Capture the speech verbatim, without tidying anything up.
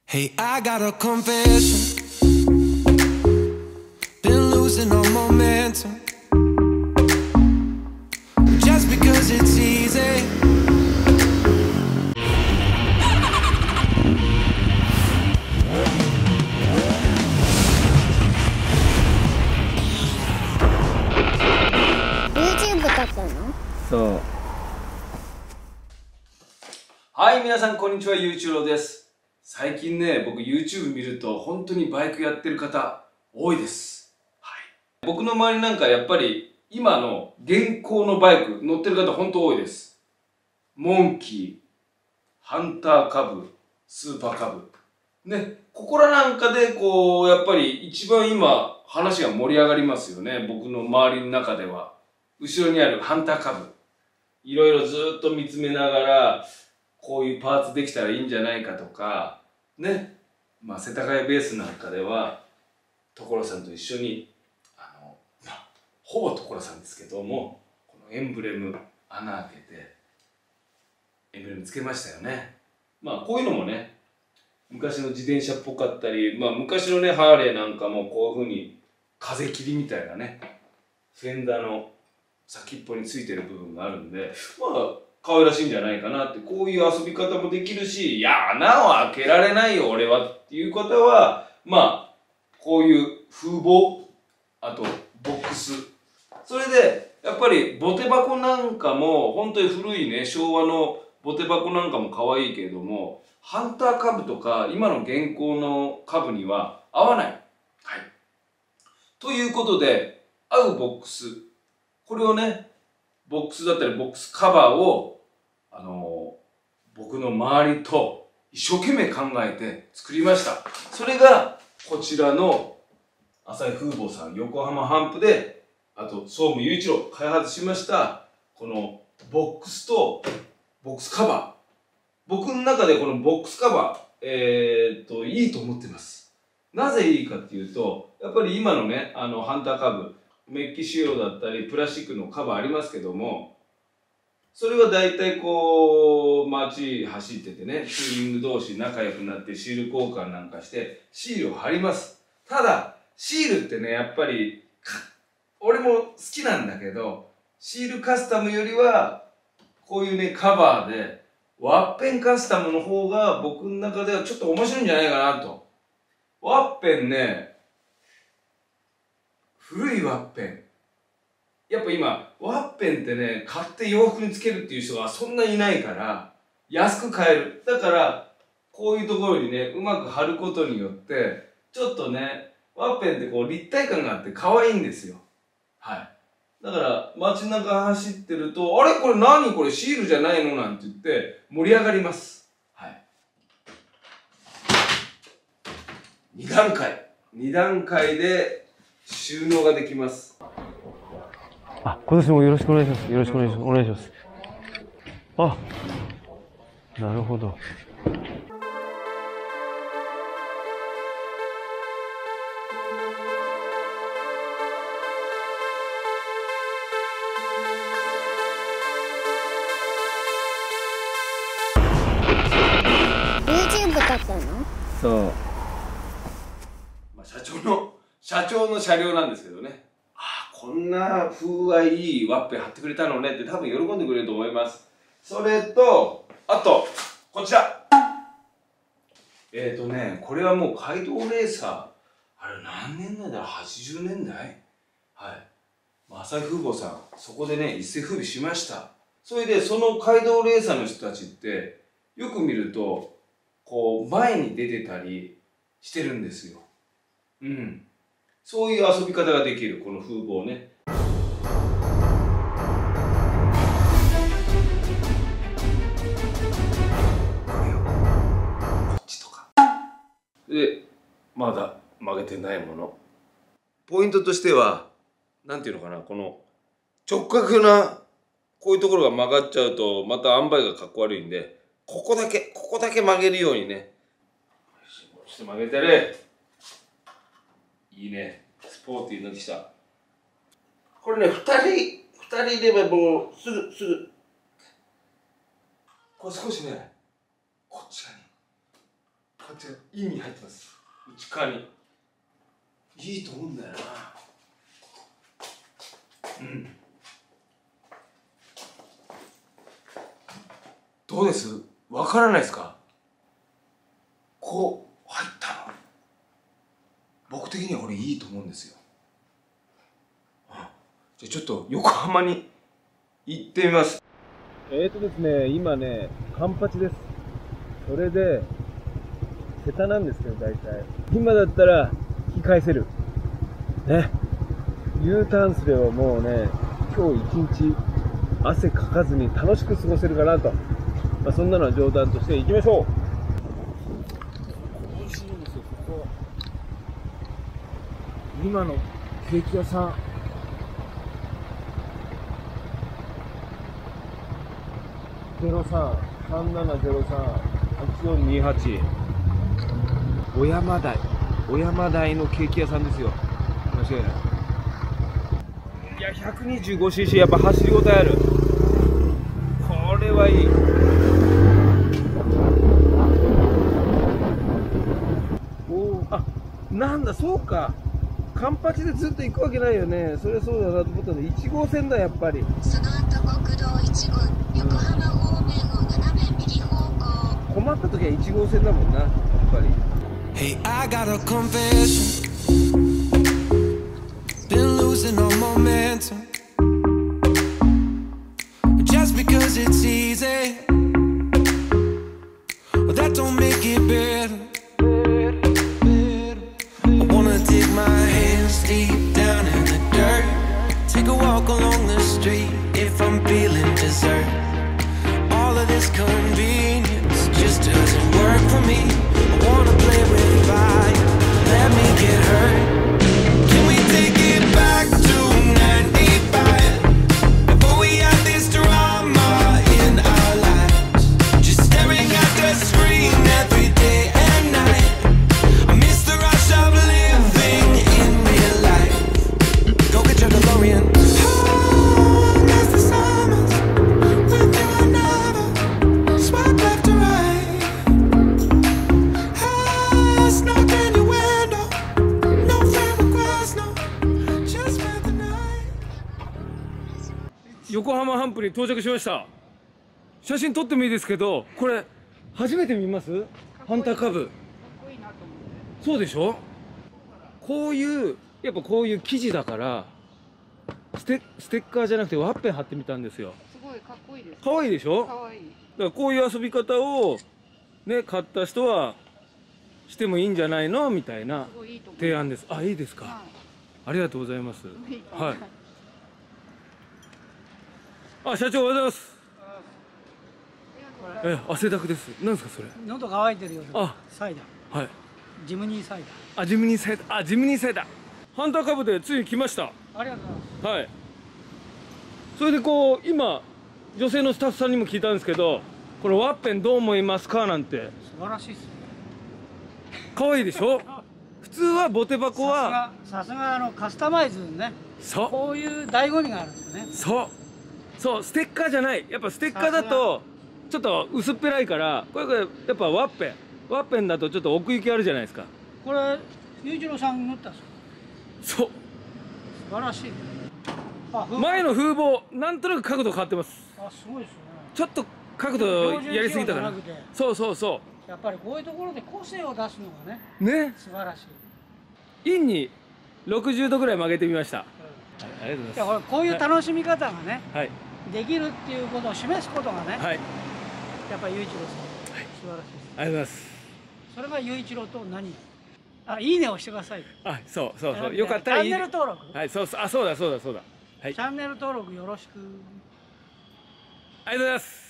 Hey, I got a confession. Been losing all momentum. Just because it's easy. YouTube 撮ったの？ そう。はい、皆さんこんにちは、ゆういちろうです。最近ね、僕 YouTube 見ると本当にバイクやってる方多いです。はい。僕の周りなんかやっぱり今の現行のバイク乗ってる方本当多いです。モンキー、ハンターカブ、スーパーカブ。ね、ここらなんかでこう、やっぱり一番今話が盛り上がりますよね。僕の周りの中では。後ろにあるハンターカブ。いろいろずっと見つめながら、こういうパーツできたらいいんじゃないかとか、ね。まあ、世田谷ベースなんかでは、所さんと一緒に、あの、まあ、ほぼ所さんですけども、このエンブレム穴開けて、エンブレムつけましたよね。まあ、こういうのもね、昔の自転車っぽかったり、まあ、昔のね、ハーレーなんかもこういう風に風切りみたいなね、フェンダーの先っぽについてる部分があるんで、まあ、可愛らしいんじゃないかなって、こういう遊び方もできるし、いや、穴を開けられないよ、俺はっていう方は、まあ、こういう風防、あと、ボックス。それで、やっぱり、ボテ箱なんかも、本当に古いね、昭和のボテ箱なんかも可愛いけれども、ハンターカブとか、今の現行のカブには合わない。はい。ということで、合うボックス。これをね、ボックスだったりボックスカバーを、あのー、僕の周りと一生懸命考えて作りました。それが、こちらの浅井風防さん、横浜ハンプで、あと、総務雄一郎開発しました、このボックスとボックスカバー。僕の中でこのボックスカバー、えーっと、いいと思ってます。なぜいいかっていうと、やっぱり今のね、あの、ハンターカブ、メッキ仕様だったり、プラスチックのカバーありますけども、それは大体こう、街走っててね、ツーリング同士仲良くなってシール交換なんかして、シールを貼ります。ただ、シールってね、やっぱり、俺も好きなんだけど、シールカスタムよりは、こういうね、カバーで、ワッペンカスタムの方が僕の中ではちょっと面白いんじゃないかなと。ワッペンね、古いワッペン。やっぱ今、ワッペンってね、買って洋服につけるっていう人がそんなにいないから、安く買える。だから、こういうところにね、うまく貼ることによって、ちょっとね、ワッペンってこう立体感があって可愛いんですよ。はい。だから、街中走ってると、あれこれ何これシールじゃないのなんて言って盛り上がります。はい。に段階。に段階で収納ができます。 あ、今年もよろしくお願いします。よろしくお願いします。お願いします。あ、なるほど。 YouTube 撮ったの？ そう。まあ、社長の、社長の車両なんですけどね。ああ、こんな風合いいいワッペン貼ってくれたのねって多分喜んでくれると思います。それと、あと、こちら。えっとね、これはもう街道レーサー。あれ何年代だろう ?はちじゅう 年代はい。浅井風防さん、そこでね、一世風靡しました。それで、その街道レーサーの人たちって、よく見ると、こう、前に出てたりしてるんですよ。うん。そういう遊び方ができる、この風防ね。こっちとか。で、まだ曲げてないもの。ポイントとしては、なんていうのかな、この直角な、こういうところが曲がっちゃうと、また塩梅がかっこ悪いんで、ここだけ、ここだけ曲げるようにね。そして曲げてね。いいね。スポーティーになってきた。これね、二人、二人いればもう、すぐ、すぐ。これ少しね、こっち側に。ここっちがインに入ってます。内側にいいと思うんだよな。うん、どうです？わからないですか？こう入ったの僕的にはこれいいと思うんですよ。じゃあちょっと横浜に行ってみます。えーとですね、今ね、カンパチです。それで、瀬田なんですけど、大体。今だったら、引き返せる。ね。U ターンすればもうね、今日一日、汗かかずに楽しく過ごせるかなと。まあ、そんなのは冗談として行きましょう。美味しいんですよ、ここ。今のケーキ屋さん。ゼロさん、さんななゼロさん、はちよんにはち。小山台。小山台のケーキ屋さんですよ。間違いない。いや、ひゃくにじゅうごシーシー やっぱ走り応えある。これはいい。おー、あ、なんだ、そうか。カンパチでずっと行くわけないよね。それはそうだなと思ったんで、いち号線だ、やっぱり。 その後国道いち号、横浜方面を斜め右方向。 困った時はいち号線だもんな、やっぱり。 Hey, I got a confession. Been losing all momentum. Just because it's easy, that don't make it better. I wanna dig my hands deep down in the dirt. Take a walk along the street if I'm feeling dessert. All of this convenience just doesn't work for me. I wanna play with fire, let me get hurt. Can we take it back to ninety-five? Before we had this drama in our lives, just staring at the screen every day and night. I miss the rush of living in real life. Go get your DeLorean. Oh, miss the summers with you and never swipe left to right. Ah, snow in your window, no favorite request, no, just spent the night. 横浜ハンプに到着しました。写真撮ってもいいですけど、これ初めて見ます？ハンターカブ。そうでしょ？こういうやっぱこういう生地だからステステッカーじゃなくてワッペン貼ってみたんですよ。 すごいかっこいいです。 可愛いでしょ？ かわいい。 だからこういう遊び方をね買った人はしてもいいんじゃないのみたいなすごいいいと思う。 提案です。あ、いいですか。 はありがとうございます。 い。いいと思うはい。あ、社長おはようございます。え、汗だくです。なんですかそれ。 喉乾いてるようあ、 サイダー、 はい。 ジムニーサイダあ、ジムニーサイダー。あ、ジムニーサイダー。ハンターカブでついに来ました。 ー。ありがとうございます。 はい。それでこう今女性のスタッフさんにも聞いたんですけど、このワッペンどう思いますかなんて。 素晴らしいですね。 可愛いでしょ。普通はボテ箱はさすがさすがあのカスタマイズね。 そうこういう醍醐味があるんですよね。 そうそうステッカーじゃない。やっぱステッカーだとちょっと薄っぺらいから、これこれやっぱワッペンワッペンだとちょっと奥行きあるじゃないですか。 これ裕次郎さん塗ったんですか。 そう素晴らしい。あ、風前の風貌なんとなく角度変わってます。 あ、すごいですよね。 ちょっと角度やりすぎたかな。 標準仕様じゃなくてそうそうそやっぱりこういうところで個性を出すのがね、 うね。 素晴らしい。 インにろくじゅうどぐらい曲げてみました。はい、ありがとうごいや、 ざいまこれこういう楽しみ方がね、 す。はいできるっていうことを示すことがね、 はい、 やっぱり裕一郎さん、素晴らしいです。 ありがとうございます。 それが雄一郎と何？あ、いいねをしてください。 あ、そうそうそう、よかったらいいね。 チャンネル登録。 はい、そうそう、あ、そうだそうだそうだ。はい、 チャンネル登録よろしく。 ありがとうございます。